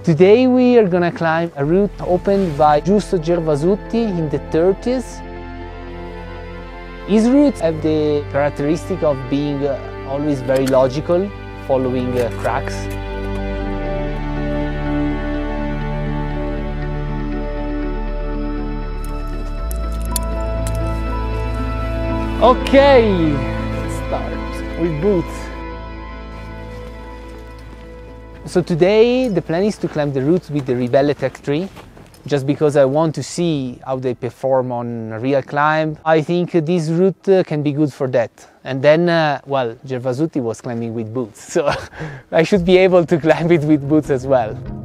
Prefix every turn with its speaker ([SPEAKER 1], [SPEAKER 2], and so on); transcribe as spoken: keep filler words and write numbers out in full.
[SPEAKER 1] Today we are gonna climb a route opened by Giusto Gervasutti in the thirties. His routes have the characteristic of being uh, always very logical, following uh, cracks. Okay, let's start with boots. So today the plan is to climb the route with the Ribelle Tech three, just because I want to see how they perform on a real climb. I think this route uh, can be good for that. And then, uh, well, Gervasutti was climbing with boots, so I should be able to climb it with boots as well.